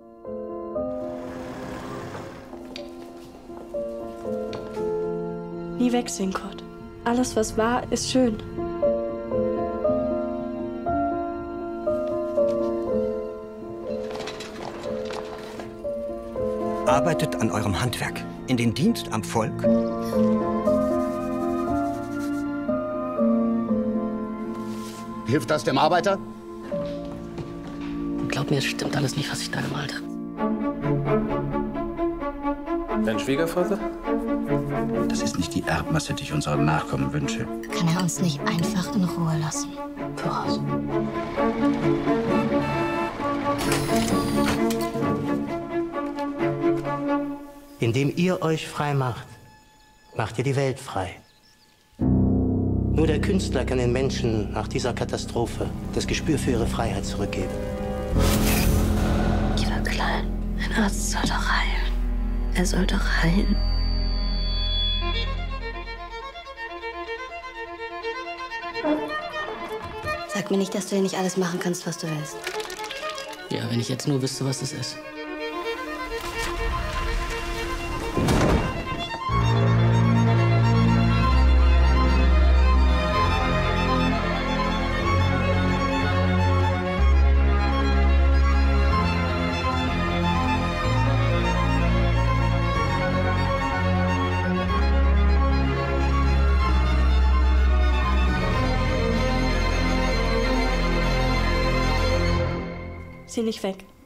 Nie wegsehen, Kurt. Alles, was war, ist schön. Arbeitet an eurem Handwerk, in den Dienst am Volk. Hilft das dem Arbeiter? Glaub mir, es stimmt alles nicht, was ich da gemalt habe. Dein Schwiegervater? Das ist nicht die Erbmasse, die ich unseren Nachkommen wünsche. Kann er uns nicht einfach in Ruhe lassen? Voraus. Indem ihr euch frei macht, macht ihr die Welt frei. Nur der Künstler kann den Menschen nach dieser Katastrophe das Gespür für ihre Freiheit zurückgeben. Ich war klein. Ein Arzt soll doch heilen. Er soll doch heilen. Sag mir nicht, dass du hier nicht alles machen kannst, was du willst. Ja, wenn ich jetzt nur wüsste, was es ist. Sieh nicht weg.